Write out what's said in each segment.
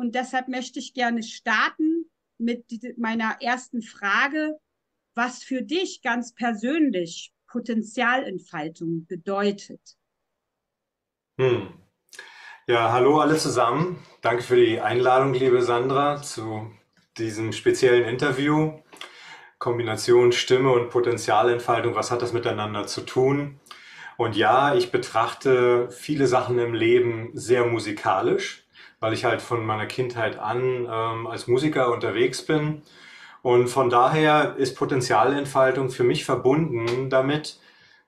Und deshalb möchte ich gerne starten mit meiner ersten Frage, was für dich ganz persönlich Potenzialentfaltung bedeutet. Hm. Ja, hallo alle zusammen. Danke für die Einladung, liebe Sandra, zu diesem speziellen Interview. Kombination Stimme und Potenzialentfaltung, was hat das miteinander zu tun? Und ja, ich betrachte viele Sachen im Leben sehr musikalisch, weil ich halt von meiner Kindheit an als Musiker unterwegs bin. Und von daher ist Potenzialentfaltung für mich verbunden damit,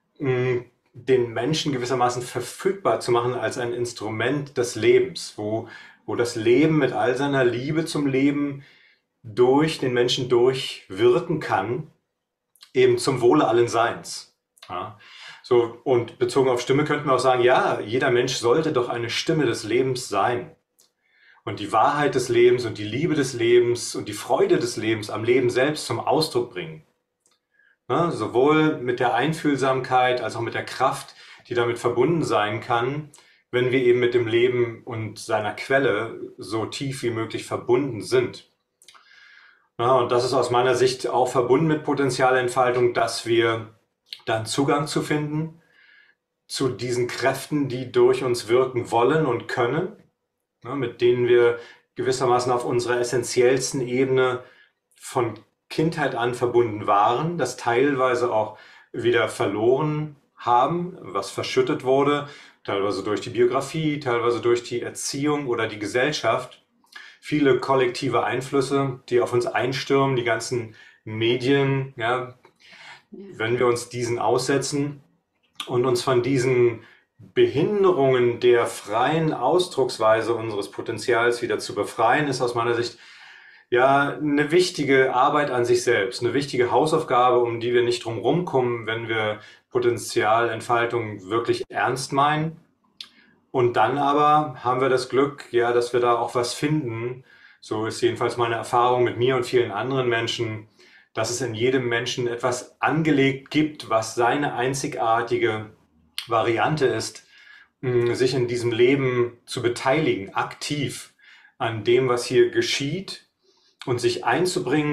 den Menschen gewissermaßen verfügbar zu machen als ein Instrument des Lebens, wo das Leben mit all seiner Liebe zum Leben durch den Menschen durchwirken kann, eben zum Wohle allen Seins. Ja. So, und bezogen auf Stimme könnten wir auch sagen, ja, jeder Mensch sollte doch eine Stimme des Lebens sein. Und die Wahrheit des Lebens und die Liebe des Lebens und die Freude des Lebens am Leben selbst zum Ausdruck bringen. Ne? Sowohl mit der Einfühlsamkeit als auch mit der Kraft, die damit verbunden sein kann, wenn wir eben mit dem Leben und seiner Quelle so tief wie möglich verbunden sind. Ja, und das ist aus meiner Sicht auch verbunden mit Potenzialentfaltung, dass wir dann Zugang zu finden zu diesen Kräften, die durch uns wirken wollen und können, ne, mit denen wir gewissermaßen auf unserer essentiellsten Ebene von Kindheit an verbunden waren, das teilweise auch wieder verloren haben, was verschüttet wurde, teilweise durch die Biografie, teilweise durch die Erziehung oder die Gesellschaft. Viele kollektive Einflüsse, die auf uns einstürmen, die ganzen Medien, ja, wenn wir uns diesen aussetzen und uns von diesen Behinderungen der freien Ausdrucksweise unseres Potenzials wieder zu befreien, ist aus meiner Sicht ja eine wichtige Arbeit an sich selbst, eine wichtige Hausaufgabe, um die wir nicht drum rumkommen, wenn wir Potenzialentfaltung wirklich ernst meinen. Und dann aber haben wir das Glück, ja, dass wir da auch was finden. So ist jedenfalls meine Erfahrung mit mir und vielen anderen Menschen, dass es in jedem Menschen etwas angelegt gibt, was seine einzigartige Variante ist, sich in diesem Leben zu beteiligen, aktiv an dem, was hier geschieht und sich einzubringen,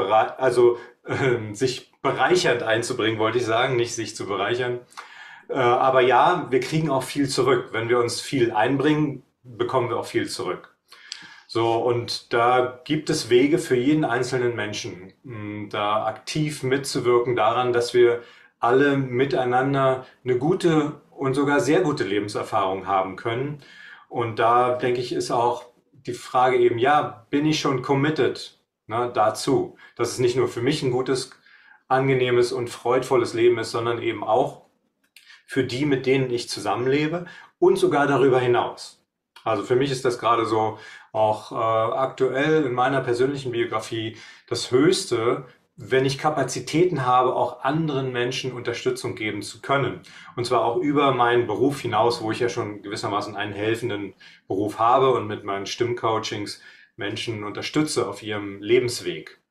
sich bereichernd einzubringen, wollte ich sagen, nicht sich zu bereichern. Aber ja, wir kriegen auch viel zurück. Wenn wir uns viel einbringen, bekommen wir auch viel zurück. So, und da gibt es Wege für jeden einzelnen Menschen, da aktiv mitzuwirken daran, dass wir alle miteinander eine gute und sogar sehr gute Lebenserfahrung haben können. Und da denke ich, ist auch die Frage eben, ja, bin ich schon committed, ne, dazu, dass es nicht nur für mich ein gutes, angenehmes und freudvolles Leben ist, sondern eben auch für die, mit denen ich zusammenlebe und sogar darüber hinaus. Also für mich ist das gerade so auch aktuell in meiner persönlichen Biografie das Höchste, wenn ich Kapazitäten habe, auch anderen Menschen Unterstützung geben zu können. Und zwar auch über meinen Beruf hinaus, wo ich ja schon gewissermaßen einen helfenden Beruf habe und mit meinen Stimmcoachings Menschen unterstütze auf ihrem Lebensweg.